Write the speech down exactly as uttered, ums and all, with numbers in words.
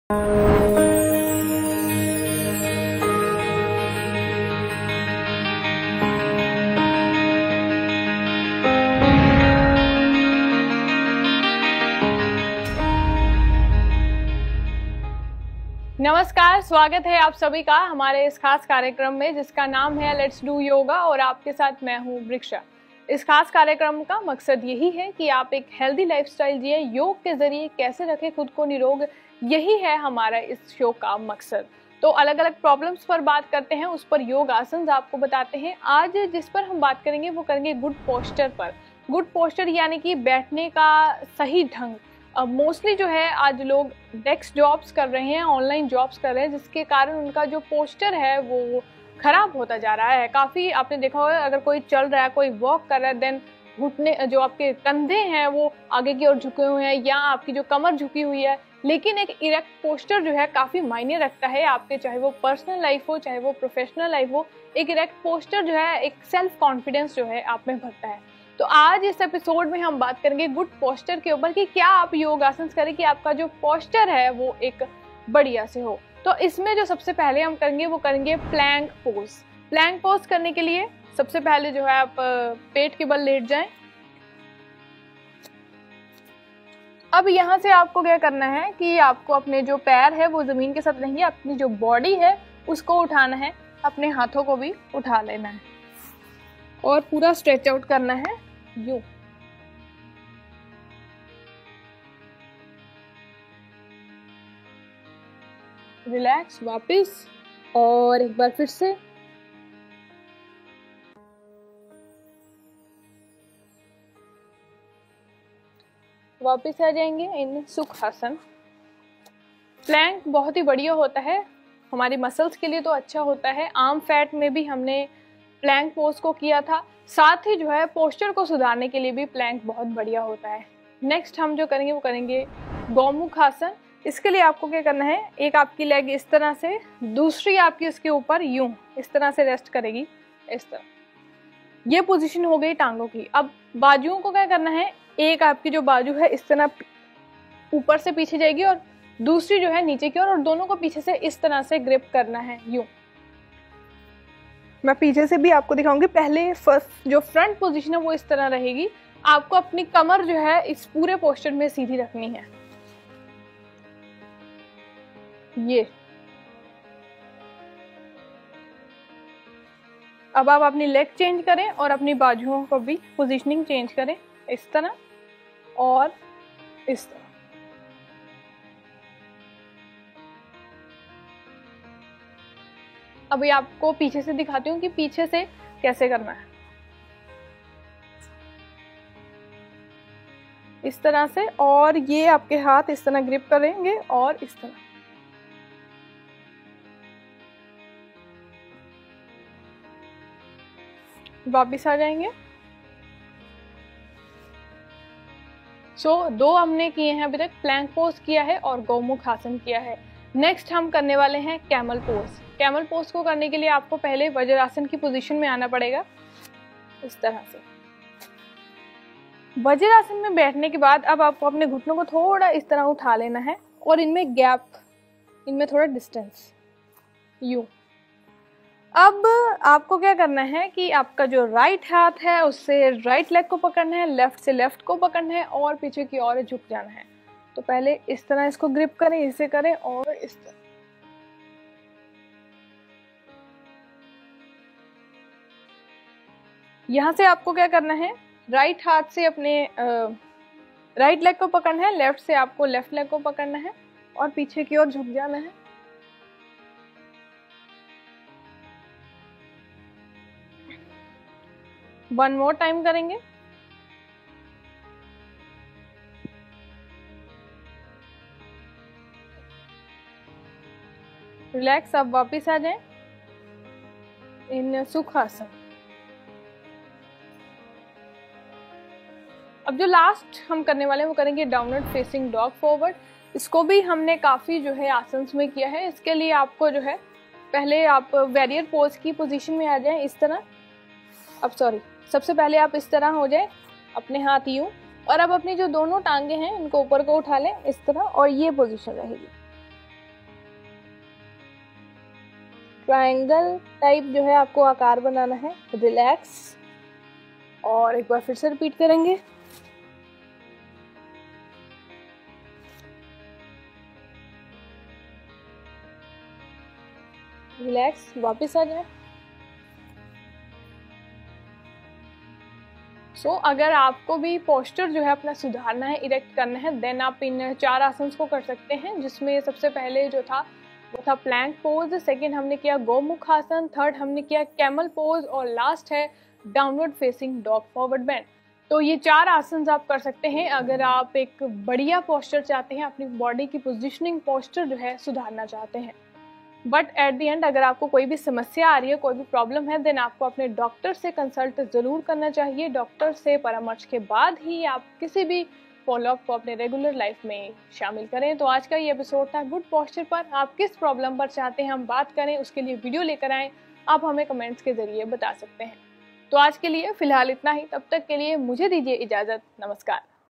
नमस्कार, स्वागत है आप सभी का हमारे इस खास कार्यक्रम में जिसका नाम है लेट्स डू योगा और आपके साथ मैं हूं वृक्षा। इस खास कार्यक्रम का मकसद यही है कि आप एक हेल्दी लाइफस्टाइल जिए, योग के जरिए कैसे रखें खुद को निरोग, यही है हमारा इस शो का मकसद। तो अलग अलग प्रॉब्लम्स पर बात करते हैं, उस पर योग आसन आपको बताते हैं। आज जिस पर हम बात करेंगे वो करेंगे गुड पोस्चर पर। गुड पोस्चर यानी कि बैठने का सही ढंग। अब मोस्टली जो है आज लोग डेस्क जॉब्स कर रहे हैं, ऑनलाइन जॉब्स कर रहे हैं, जिसके कारण उनका जो पोस्चर है वो खराब होता जा रहा है। काफ़ी आपने देखा होगा, अगर कोई चल रहा है, कोई वॉक कर रहा है, देन घुटने जो आपके कंधे हैं वो आगे की ओर झुके हुए हैं या आपकी जो कमर झुकी हुई है। लेकिन एक इरेक्ट पोस्चर जो है काफ़ी मायने रखता है आपके, चाहे वो पर्सनल लाइफ हो चाहे वो प्रोफेशनल लाइफ हो। एक इरेक्ट पोस्चर जो है एक सेल्फ कॉन्फिडेंस जो है आप में भरता है। तो आज इस एपिसोड में हम बात करेंगे गुड पोस्चर के ऊपर कि क्या आप योग आसन करें कि आपका जो पोस्चर है वो एक बढ़िया से हो। तो इसमें जो सबसे पहले हम करेंगे वो करेंगे प्लैंक पोज। प्लैंक पोज करने के लिए सबसे पहले जो है आप पेट के बल लेट जाएं। अब यहाँ से आपको क्या करना है कि आपको अपने जो पैर है वो जमीन के साथ रहेंगे, अपनी जो बॉडी है उसको उठाना है, अपने हाथों को भी उठा लेना है और पूरा स्ट्रेच आउट करना है यूं। रिलैक्स वापस और एक बार फिर से। वापस आ जाएंगे इन सुखासन। प्लैंक बहुत ही बढ़िया होता है हमारी मसल्स के लिए, तो अच्छा होता है। आर्म फैट में भी हमने प्लैंक पोज को किया था, साथ ही जो है पोस्चर को सुधारने के लिए भी प्लैंक बहुत बढ़िया होता है। नेक्स्ट हम जो करेंगे वो करेंगे गौमुख आसन। इसके लिए आपको क्या करना है, एक आपकी लेग इस तरह से, दूसरी आपकी उसके ऊपर यूं इस तरह से रेस्ट करेगी, इस तरह। ये पोजीशन हो गई टांगों की। अब बाजुओं को क्या करना है, एक आपकी जो बाजू है इस तरह ऊपर से पीछे जाएगी और दूसरी जो है नीचे की ओर, और दोनों को पीछे से इस तरह से ग्रिप करना है यूं। मैं पीछे से भी आपको दिखाऊंगी। पहले फर्स्ट जो फ्रंट पोजीशन है वो इस तरह रहेगी। आपको अपनी कमर जो है इस पूरे पोस्चर में सीधी रखनी है। ये अब आप अपनी लेग चेंज करें और अपनी बाजुओं को भी पोजीशनिंग चेंज करें, इस तरह और इस तरह। अभी आपको पीछे से दिखाती हूँ कि पीछे से कैसे करना है। इस तरह से, और ये आपके हाथ इस तरह ग्रिप करेंगे और इस तरह। वापिस आ जाएंगे। सो so, दो हमने किए हैं अभी तक, प्लैंक पोज किया है और गौमुख आसन किया है। नेक्स्ट हम करने वाले हैं कैमल पोज। कैमल पोज को करने के लिए आपको पहले वज्रासन की पोजीशन में आना पड़ेगा, इस तरह से। वज्रासन में बैठने के बाद अब आपको अपने घुटनों को थोड़ा इस तरह उठा लेना है और इनमें गैप, इनमें थोड़ा डिस्टेंस यूं। अब आपको क्या करना है कि आपका जो राइट हाथ है उससे राइट लेग को पकड़ना है, लेफ्ट से लेफ्ट को पकड़ना है और पीछे की ओर झुक जाना है। तो पहले इस तरह इसको ग्रिप करें, इसे करें और इस तरह। यहाँ से आपको क्या करना है, राइट हाथ से अपने राइट लेग को पकड़ना है, लेफ्ट से आपको लेफ्ट लेग को पकड़ना है और पीछे की ओर झुक जाना है। वन मोर टाइम करेंगे। रिलैक्स, अब वापिस आ जाएं इन सुखासन। अब जो लास्ट हम करने वाले हैं वो करेंगे डाउनवर्ड फेसिंग डॉग फॉरवर्ड। इसको भी हमने काफ़ी जो है आसन्स में किया है। इसके लिए आपको जो है पहले आप वैरियर पोज की पोजीशन में आ जाएं, इस तरह। अब सॉरी सबसे पहले आप इस तरह हो जाए, अपने हाथ यूं, और अब अपनी जो दोनों टांगे हैं इनको ऊपर को उठा लें इस तरह, और ये पोजीशन रहेगी। ट्रायंगल टाइप जो है आपको आकार बनाना है। रिलैक्स, और एक बार फिर से रिपीट करेंगे। रिलैक्स, वापस आ जाए। सो so, अगर आपको भी पोस्चर जो है अपना सुधारना है, इरेक्ट करना है, देन आप इन चार आसन को कर सकते हैं, जिसमें सबसे पहले जो था वो था प्लैंक पोज, सेकंड हमने किया गोमुख आसन, थर्ड हमने किया कैमल पोज, और लास्ट है downward facing dog forward bend. तो ये चार आसन आप कर सकते हैं अगर आप एक बढ़िया पोस्चर चाहते हैं, अपनी बॉडी की पोजिशनिंग पोस्चर जो है सुधारना चाहते हैं। बट एट द एंड अगर आपको कोई भी समस्या आ रही है, कोई भी प्रॉब्लम है, देन आपको अपने डॉक्टर से कंसल्ट ज़रूर करना चाहिए। डॉक्टर से परामर्श के बाद ही आप किसी भी फॉलोअप को अपने रेगुलर लाइफ में शामिल करें। तो आज का ये एपिसोड था गुड पोस्चर पर। आप किस प्रॉब्लम पर चाहते हैं हम बात करें, उसके लिए वीडियो लेकर आएँ, आप हमें कमेंट्स के ज़रिए बता सकते हैं। तो आज के लिए फ़िलहाल इतना ही। तब तक के लिए मुझे दीजिए इजाज़त। नमस्कार।